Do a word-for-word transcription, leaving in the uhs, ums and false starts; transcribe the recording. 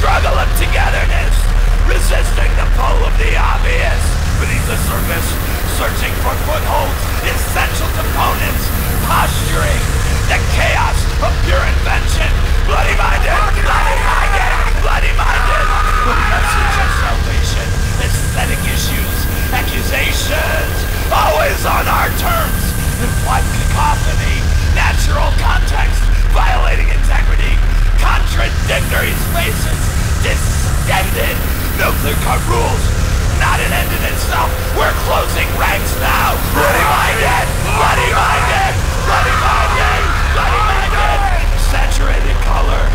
struggle of togetherness, resisting the pull of the obvious. Beneath the surface, searching for footholds, essential components, posturing the chaos of pure invention. Bloody-minded, bloody-minded, bloody-minded. The message of salvation, aesthetic issues, accusations, always on our terms. Implied cacophony, natural context, violating integrity, contradictory spaces, distended nuclear code rules, not an end in itself. We're closing ranks now. Bloody-minded, bloody-minded, bloody-minded, bloody-minded. Saturated color,